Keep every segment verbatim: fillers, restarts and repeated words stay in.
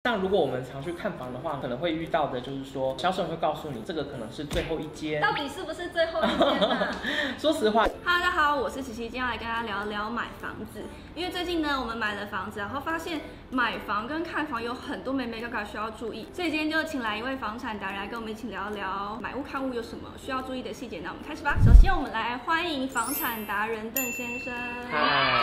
像如果我们常去看房的话，可能会遇到的就是说，销售会告诉你这个可能是最后一间， 到底是不是最后一间啊？ 说实话 ，Hello， 大家好，我是琪琪，今天要来跟大家聊聊买房子。因为最近呢，我们买了房子，然后发现买房跟看房有很多眉眉角角需要注意，所以今天就请来一位房产达人来跟我们一起聊聊买屋看屋有什么需要注意的细节。那我们开始吧。首先，我们来欢迎房产达人邓先生。 嗨。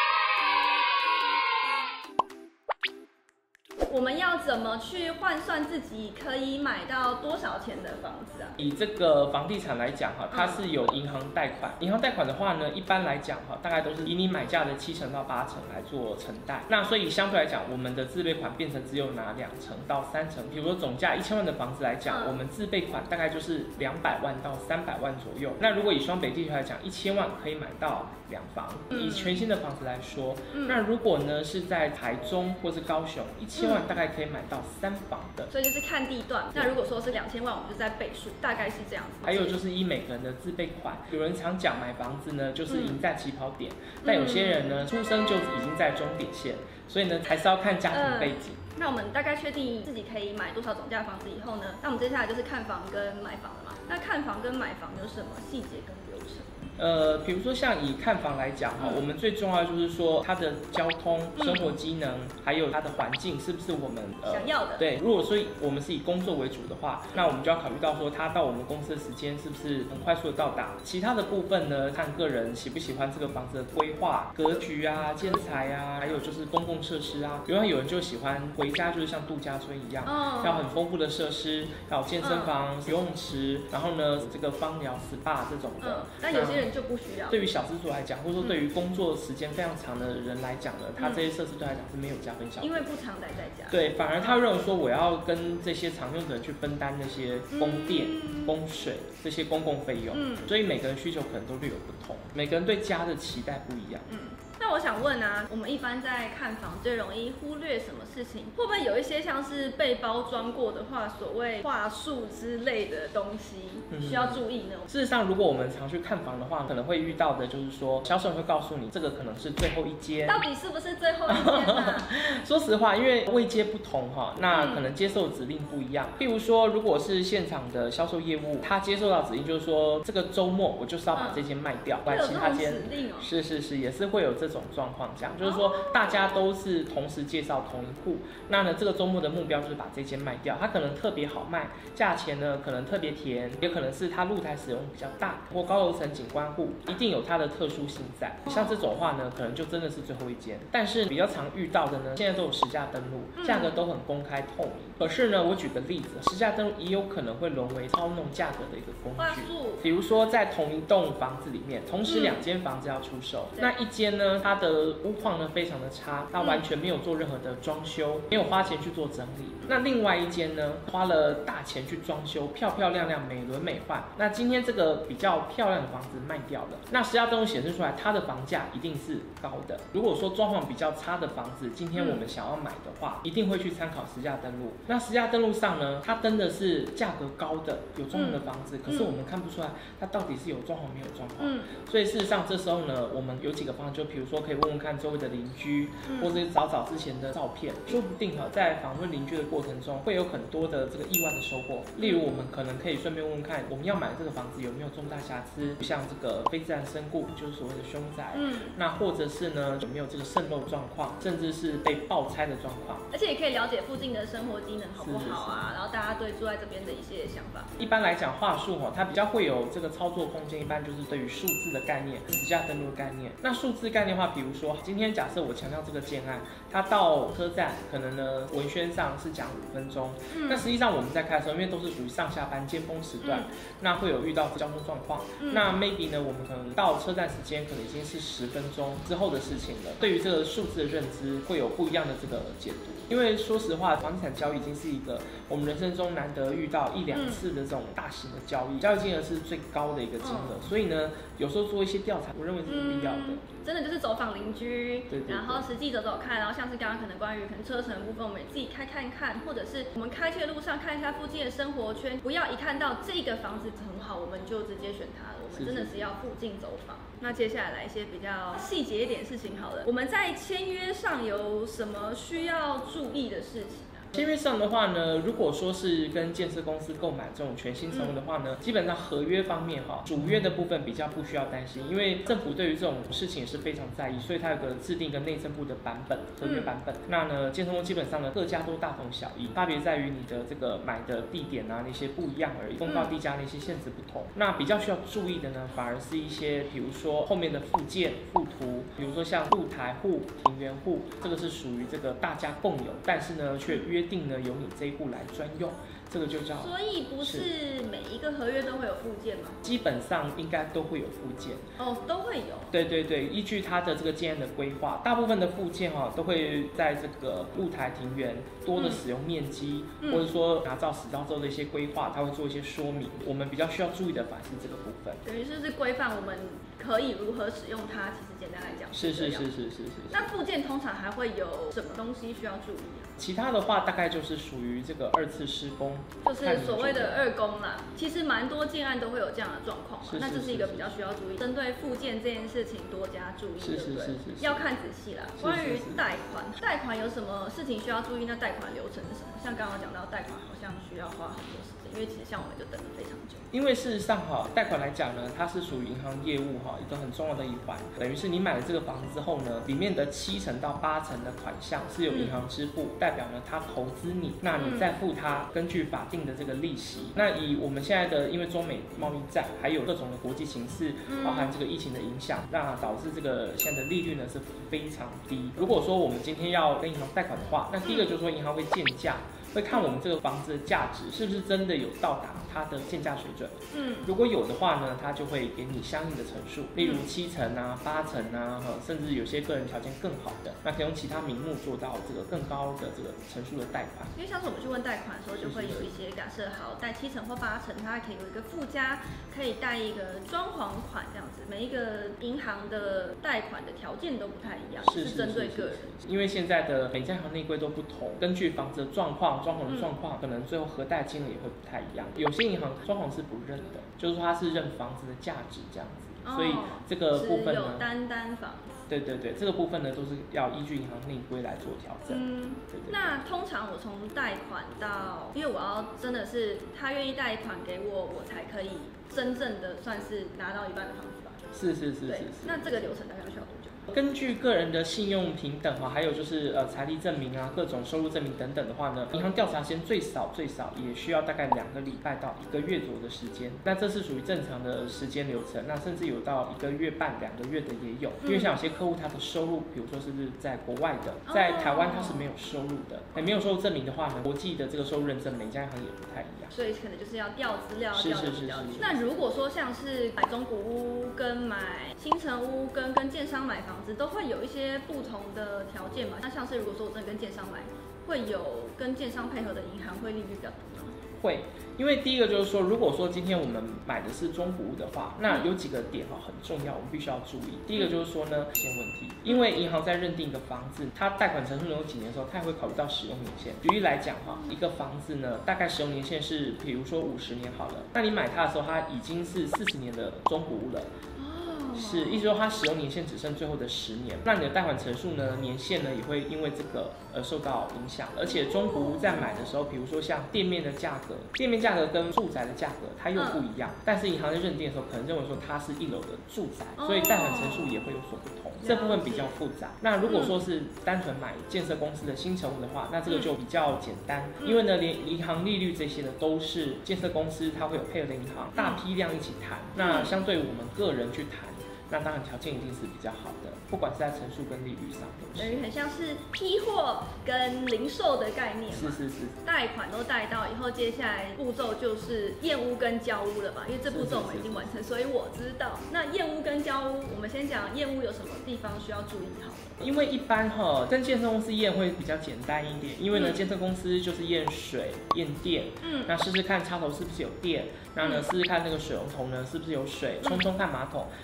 我们要怎么去换算自己可以买到多少钱的房子啊？ 以这个房地产来讲哈，它是有银行贷款。银行贷款的话呢，一般来讲哈，大概都是以你买价的七成到八成来做承贷。那所以相对来讲，我们的自备款变成只有拿两成到三成。比如说总价一千万的房子来讲，嗯、我们自备款大概就是两百万到三百万左右。那如果以双北地区来讲，一千万可以买到两房。嗯、以全新的房子来说，嗯、那如果呢是在台中或是高雄，一千万大概可以买到三房的。 所以就是看地段。那如果说是两千万，我们就在倍数，大概是这样子。 还有就是依每个人的自备款，有人常讲买房子呢就是赢在起跑点，嗯、但有些人呢出生就已经在终点线，所以呢还是要看家庭背景。 呃、那我们大概确定自己可以买多少总价的房子以后呢，那我们接下来就是看房跟买房了嘛。那看房跟买房有什么细节跟流程？ 呃，比如说像以看房来讲哈，嗯、我们最重要就是说它的交通、生活机能，嗯、还有它的环境是不是我们、呃、 想要的？对， 如果说我们是以工作为主的话，那我们就要考虑到说它到我们公司的时间是不是很快速的到达。其他的部分呢，看个人喜不喜欢这个房子的规划、格局啊、建材啊，还有就是公共设施啊。比如说有人就喜欢回家就是像度假村一样，哦、要很丰富的设施，要有健身房、游泳池，然后呢这个芳疗、S P A 这种的。 嗯、那有些人就不需要。 对于小资族来讲，或者说对于工作时间非常长的人来讲呢，他这些设施对他来讲是没有加分效果， 因为不常待在家。 对，反而他认为说我要跟这些常用者去分担那些供电、嗯、供水这些公共费用，嗯、所以每个人需求可能都略有不同，每个人对家的期待不一样。嗯。 那我想问啊，我们一般在看房最容易忽略什么事情？会不会有一些像是被包装过的话，所谓话术之类的东西需要注意呢？ 嗯、事实上，如果我们常去看房的话，可能会遇到的就是说，销售会告诉你这个可能是最后一间， 到底是不是最后一间啊？ 说实话，因为位阶不同哈，那可能接受指令不一样。譬如说，如果是现场的销售业务，他接受到指令就是说，这个周末我就是要把这间卖掉，把、嗯、其他间， 哦、 是是是，也是会有这种状况，这样就是说大家都是同时介绍同一户，那呢这个周末的目标就是把这间卖掉，它可能特别好卖，价钱呢可能特别甜，也可能是它露台使用比较大，或高楼层景观户，一定有它的特殊性在。像这种话呢，可能就真的是最后一间。但是比较常遇到的呢，现在都有实价登录，价格都很公开透明。可是呢，我举个例子，实价登录也有可能会沦为操弄价格的一个工具。比如说在同一栋房子里面，同时两间房子要出售，嗯、那一间呢，它的屋况呢非常的差，它完全没有做任何的装修，没有花钱去做整理。那另外一间呢，花了大钱去装修，漂漂亮亮、美轮美奂。那今天这个比较漂亮的房子卖掉了，那实价登录显示出来，它的房价一定是高的。如果说装潢比较差的房子，今天我们想要买的话，一定会去参考实价登录。那实价登录上呢，它登的是价格高的有装潢的房子，可是我们看不出来它到底是有装潢没有装潢。嗯，所以事实上这时候呢，我们有几个方案，就比如说可以问问看周围的邻居，嗯、或者是找找之前的照片，说不定哈，在访问邻居的过程中，会有很多的这个意外的收获。例如，我们可能可以顺便问问看，我们要买这个房子有没有重大瑕疵，像这个非自然身故，就是所谓的凶宅。嗯，那或者是呢，有没有这个渗漏状况，甚至是被爆拆的状况。 而且也可以了解附近的生活机能好不好啊，是是是，然后大家对住在这边的一些想法。 一般来讲，话术哈，它比较会有这个操作空间，一般就是对于数字的概念、实价登录的概念。那数字概念的话，比如说今天假设我强调这个建案，它到车站可能呢文宣上是讲五分钟，嗯、那实际上我们在开的时候，因为都是属于上下班尖峰时段，嗯、那会有遇到交通状况，嗯、那 maybe 呢，我们可能到车站时间可能已经是十分钟之后的事情了。对于这个数字的认知，会有不一样的这个解读。因为说实话，房地产交易已经是一个我们人生中难得遇到一两次的这种大型的交易，交易金额是最高的一个金额，嗯、所以呢，有时候做一些调查，我认为是必要的。嗯、 真的就是走访邻居， 对对对， 然后实际走走看，然后像是刚刚可能关于可能车程的部分，我们也自己开看看，或者是我们开去的路上看一下附近的生活圈，不要一看到这个房子很好，我们就直接选它了。我们真的是要附近走访。那接下来来一些比较细节一点事情好了，我们在签约上有什么需要注意的事情啊？ 签约上的话呢，如果说是跟建设公司购买这种全新成屋的话呢，嗯、基本上合约方面哈，主约的部分比较不需要担心，因为政府对于这种事情也是非常在意，所以它有个制定一个内政部的版本，合约版本。嗯、那呢，建设公司基本上呢各家都大同小异，差别在于你的这个买的地点啊那些不一样而已，公告地价那些限制不同。嗯、那比较需要注意的呢，反而是一些比如说后面的附件、附图，比如说像露台户、庭园户，这个是属于这个大家共有，但是呢却约定呢由你这一户来专用。这个就叫， 所以不是每一个合约都会有附件吗？ 基本上应该都会有附件哦，都会有。 对对对，依据它的这个建案的规划，大部分的附件哈、哦、都会在这个露台庭园多的使用面积，嗯、或者说拿照实照之后的一些规划，它会做一些说明。我们比较需要注意的反而是这个部分， 等于是是规范我们可以如何使用它。其实简单来讲是是是是是是。 那附件通常还会有什么东西需要注意啊？ 其他的话大概就是属于这个二次施工， 就是所谓的二工啦。其实蛮多建案都会有这样的状况嘛，那这是一个比较需要注意，针对附件这件事情多加注意，对不对？要看仔细啦。关于贷款，贷款有什么事情需要注意？那贷款流程是什么？像刚刚讲到贷款好像需要花很多时间，因为其实像我们就等了非常久。 因为事实上哈，贷款来讲呢，它是属于银行业务哈一个很重要的一环，等于是你买了这个房子之后呢，里面的七成到八成的款项是由银行支付，嗯、代表呢它投资你，那你再付它根据法定的这个利息。嗯、那以我们现在的因为中美贸易战，还有各种的国际形势，嗯、包含这个疫情的影响，那导致这个现在的利率呢是非常低。如果说我们今天要跟银行贷款的话，那第一个就是说银行会建价。会看我们这个房子的价值是不是真的有到达它的建价水准。嗯，如果有的话呢，它就会给你相应的陈述，例如七成啊、八成啊，甚至有些个人条件更好的，那可以用其他名目做到这个更高的这个陈述的贷款。 因为像是我们去问贷款的时候，就会有一些假设好贷七成或八成，它可以有一个附加，可以贷一个装潢款这样子。每一个银行的贷款的条件都不太一样，是针对个人。 因为现在的每家银行内规都不同，根据房子的状况。装潢的状况，嗯、可能最后核贷金额也会不太一样。有些银行装潢是不认的，就是说它是认房子的价值这样子，哦、所以这个部分呢， 有单单房子。 对对对，这个部分呢都是要依据银行内规来做调整。嗯，对对对。 那通常我从贷款到，因为我要真的是他愿意贷款给我，我才可以真正的算是拿到一半的房子吧？ 是是是是是。 那这个流程大概需要多久？ 根据个人的信用评等哈，还有就是呃财力证明啊，各种收入证明等等的话呢，银行调查时间最少最少也需要大概两个礼拜到一个月左右的时间。那这是属于正常的时间流程，那甚至有到一个月半、两个月的也有。因为像有些客户他的收入，比如说是在国外的，在台湾他是没有收入的，哎，没有收入证明的话呢，国际的这个收入认证每家银行也不太一样。 所以可能就是要调资料， 是是是是。 那如果说像是买中古屋跟买新成屋跟跟建商买房子，都会有一些不同的条件嘛？那像是如果说我真的跟建商买，会有跟建商配合的银行会利率比较低吗？ 会，因为第一个就是说，如果说今天我们买的是中古屋的话，那有几个点哈很重要，我们必须要注意。第一个就是说呢，现问题，因为银行在认定一个房子，它贷款成数有几年的时候，它也会考虑到使用年限。举例来讲哈，一个房子呢，大概使用年限是，比如说五十年好了，那你买它的时候，它已经是四十年的中古屋了。是，意思说它使用年限只剩最后的十年，那你的贷款成数呢，年限呢也会因为这个而受到影响。而且中古屋在买的时候，比如说像店面的价格，店面价格跟住宅的价格它又不一样，嗯、但是银行在认定的时候，可能认为说它是一楼的住宅，所以贷款成数也会有所不同，这部分比较复杂。那如果说是单纯买建设公司的新成屋的话，那这个就比较简单，嗯、因为呢，连银行利率这些的都是建设公司它会有配合的银行，大批量一起谈。那相对于我们个人去谈。那当然条件一定是比较好的，不管是在成数跟利率上都是。 等于很像是批货跟零售的概念嘛。 是是是。 贷款都贷到以后，接下来步骤就是验屋跟交屋了吧？因为这步骤我们已经完成，所以我知道。那验屋跟交屋，我们先讲验屋有什么地方需要注意好的。 因为一般哈跟建设公司验会比较简单一点，因为呢、嗯、建设公司就是验水、验电，嗯，那试试看插头是不是有电，那呢试试看那个水龙头呢是不是有水，冲冲看马桶，看会不会有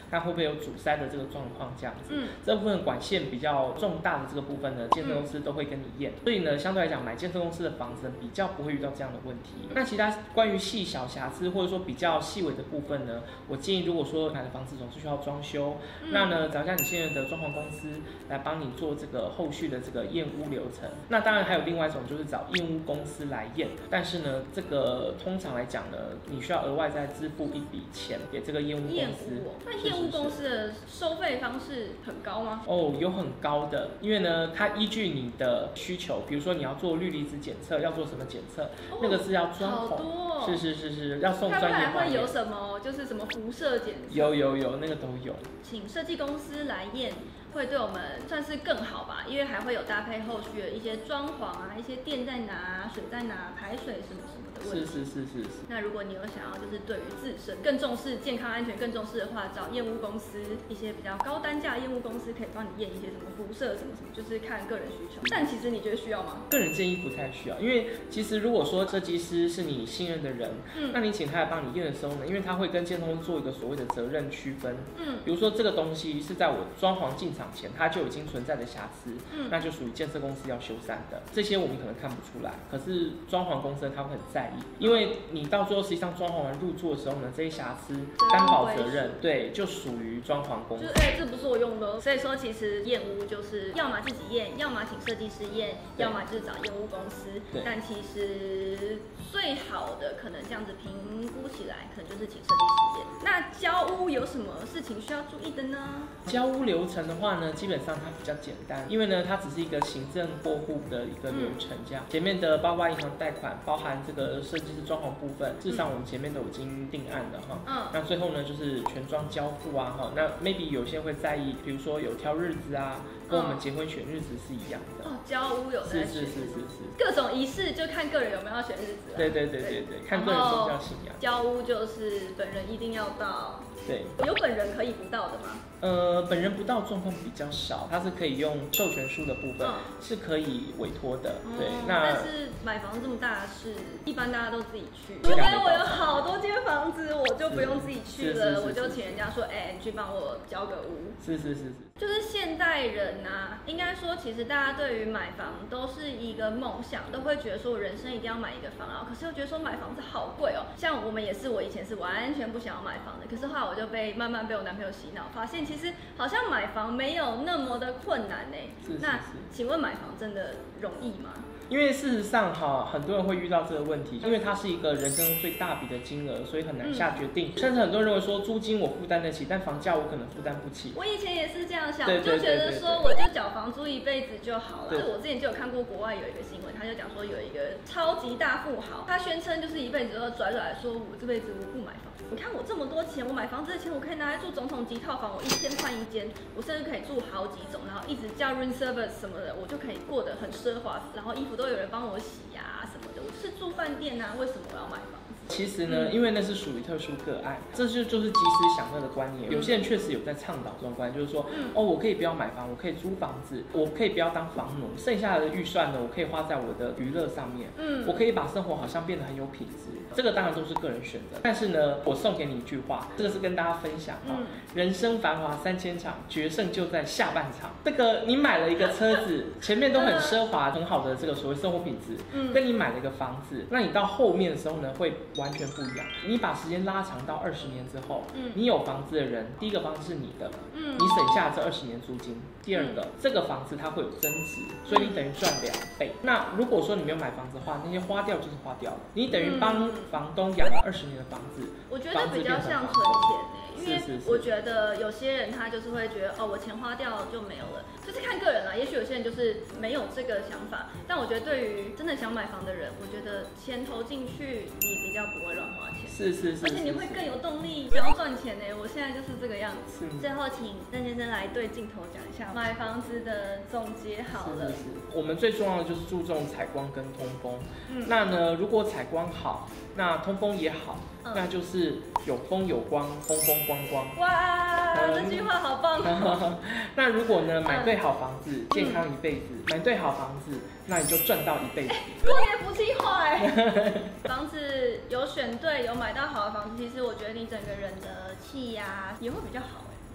有阻塞的这个状况这样子。 嗯， 这部分管线比较重大的这个部分呢，建设公司都会跟你验。所以呢，相对来讲，买建设公司的房子比较不会遇到这样的问题。那其他关于细小瑕疵或者说比较细微的部分呢，我建议如果说买的房子总是需要装修，嗯、那呢找一下你现在的装潢公司来帮你做这个后续的这个验屋流程。那当然还有另外一种就是找验屋公司来验，但是呢，这个通常来讲呢，你需要额外再支付一笔钱给这个验屋公司。 验屋、哦，那验屋公司的收费方式很高吗？ 哦，有很高的，因为呢，它依据你的需求，比如说你要做氯离子检测，要做什么检测，哦、那个是要专孔， 好多、哦， 是是是是，要送专业化验。 它会有什么，就是什么辐射检测？ 有有有，那个都有。 请设计公司来验，会对我们算是更好吧，因为还会有搭配后续的一些装潢啊，一些电在哪、水在哪、排水什么什么的问题。 是是是是是。 那如果你有想要就是对于自身更重视健康安全、更重视的话，找验屋公司，一些比较高单价的验屋公司可以帮你验一些什么辐射什么什么，就是看个人需求。但其实你觉得需要吗？ 个人建议不太需要，因为其实如果说设计师是你信任的人，嗯，那你请他来帮你验的时候呢，因为他会跟建通做一个所谓的责任区分，嗯，比如说这个东西是在我装潢进场前它就已经存在的瑕疵，嗯，那就属于建设公司要修缮的，这些我们可能看不出来，可是装潢公司他会很在意，因为你到最后实际上装潢完入住的时候呢，这些瑕疵担保责任，对，就属于装潢公司。 就是哎、欸，这不是我用的，所以说其实验屋就是要么自己验，要么请设计师验，要么就是找验屋公司。但其实最好的可能这样子评估起来，可能就是请设计师验。那交屋有什么事情需要注意的呢？ 交屋流程的话呢，基本上它比较简单，因为呢，它只是一个行政过户的一个流程，这样、嗯、前面的包括银行贷款，包含这个设计师装潢部分，事实上我们前面都已经定案了哈。嗯。那最后呢，就是全装交付啊哈。那 maybe 有些人会在意，比如说有挑日子啊，跟我们结婚选日子是一样的。 哦，交屋有在选日子。 是是是是是。 各种仪式就看个人有没有要选日子。 对对对对对，看个人宗教信仰。 交屋就是本人一定要到。 对。 有本人可以不到的吗？ 呃，本人不到状况比较少，它是可以用授权书的部分、嗯、是可以委托的。嗯、对，那但是买房这么大的事，一般大家都自己去。除非我有好多间房子，我就不用自己去了，我就请人家说，哎、欸，你去帮我交个屋。 是是是是。 就是现代人啊，应该说，其实大家对于买房都是一个梦想，都会觉得说我人生一定要买一个房啊。可是又觉得说买房子好贵哦。像我们也是，我以前是完全不想要买房的，可是后来我就被慢慢被我男朋友洗脑，发现其实好像买房没有那么的困难呢。 是是是。 那请问买房真的容易吗？ 因为事实上哈，很多人会遇到这个问题，因为它是一个人生最大笔的金额，所以很难下决定。嗯、甚至很多人认为说，租金我负担得起，但房价我可能负担不起。 我以前也是这样想，我就觉得说，我就缴房租一辈子就好了。我之前就有看过国外有一个新闻，他就讲说有一个超级大富豪，他宣称就是一辈子都拽拽说，我这辈子我不买房。你看我这么多钱，我买房子的钱我可以拿来住总统级套房，我一天换一间，我甚至可以住好几种，然后一直叫 room service 什么的，我就可以过得很奢华，然后衣服都有人帮我洗。呀什么的，我是住饭店啊，为什么我要买房子？ 其实呢，嗯、因为那是属于特殊个案，这就就是及时享乐的观念。有些人确实有在倡导这种观念，就是说，嗯、哦，我可以不要买房，我可以租房子，我可以不要当房奴，剩下的预算呢，我可以花在我的娱乐上面。嗯，我可以把生活好像变得很有品质。这个当然都是个人选择，但是呢，我送给你一句话，这个是跟大家分享啊、嗯，人生繁华三千场，决胜就在下半场。这个你买了一个车子，前面都很奢华、很好的这个所谓生活品质，嗯，跟你买了一个房子，那你到后面的时候呢，会完全不一样。你把时间拉长到二十年之后，嗯，你有房子的人，第一个房子是你的，嗯，你省下这二十年租金；第二个，嗯、这个房子它会有增值，所以你等于赚两倍。那如果说你没有买房子的话，那些花掉就是花掉了，你等于帮房东养了二十年的房子。 我觉得比较像存钱诶、欸，因为我觉得有些人他就是会觉得哦，我钱花掉就没有了，就是看个人啦。也许有些人就是没有这个想法，但我觉得对于真的想买房的人，我觉得钱投进去，你比较不会乱花钱。 是是 是, 是， 而且你会更有动力想要赚钱呢。我现在就是这个样子。最后，请邓先生来对镜头讲一下买房子的总结好了。 是是是，我们最重要的就是注重采光跟通风。嗯，那呢，如果采光好，那通风也好，嗯、那就是有风有光，风风光光。 哇，嗯、这句话好棒、哦。 那如果呢，买对好房子，嗯、健康一辈子；买对好房子，那你就赚到一辈子。 过年福气话哎。房子有选对，有买到好的房子，其实我觉得你整个人的气压也会比较好。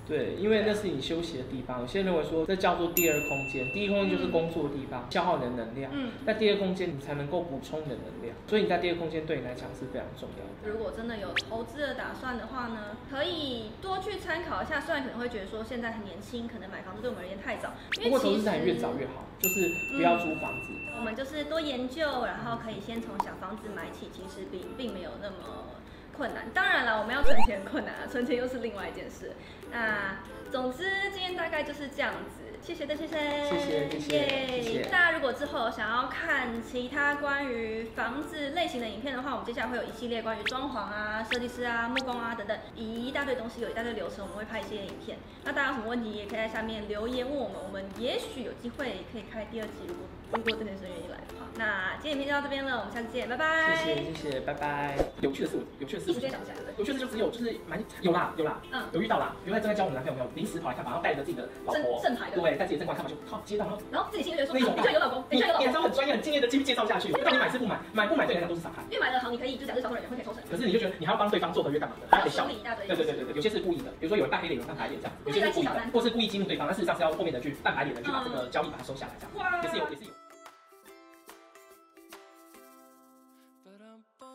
对，因为那是你休息的地方。有些人认为说这叫做第二空间，第一空间就是工作的地方，嗯、消耗你的能量。嗯，在第二空间你才能够补充你的能量，所以你在第二空间对你来讲是非常重要的。 如果真的有投资的打算的话呢，可以多去参考一下。虽然可能会觉得说现在很年轻，可能买房子对我们而言太早，因为不过投资产越早越好，就是不要租房子。 嗯、我们就是多研究，然后可以先从小房子买起，其实并并没有那么困难。当然了，我们要存钱很困难啊，存钱又是另外一件事。那总之今天大概就是这样子。谢谢的，谢谢， 谢谢，谢谢，谢谢。 大家如果之后有想要看其他关于房子类型的影片的话，我们接下来会有一系列关于装潢啊、设计师啊、木工啊等等，一大堆东西，有一大堆流程，我们会拍一些影片。那大家有什么问题，也可以在下面留言问我们，我们也许有机会可以开第二集，如果如果这件事愿意来的话。那今天影片就到这边了，我们下次见，拜拜。 谢谢，谢谢，拜拜。有趣的事，有趣的事， 一时间想不起来，对不对？ 有趣的事就只有就是蛮有啦，有啦，嗯，有遇到啦，有在正在交往的男朋友没有，临时跑来看房，然后带着自己的老婆， 正牌的， 对，带自己的正牌看房就靠接到，然后然后自己心里觉得说，你居然有老公，你居然有老公， 你还是要很专业、很敬业的继续介绍下去。到底买是不买，买不买对人家都是伤害。 因为买了好，你可以就假设销售人员会可以抽成， 可是你就觉得你还要帮对方做合约干嘛的，还要得笑。 一大堆。 对对对对对，有些是故意的，比如说有人扮黑脸，有人扮白脸这样，有些是故意的，或是故意激怒对方，但事实上是要后面的去扮白脸的去把这个交易把它收下来这样，也是有也是有。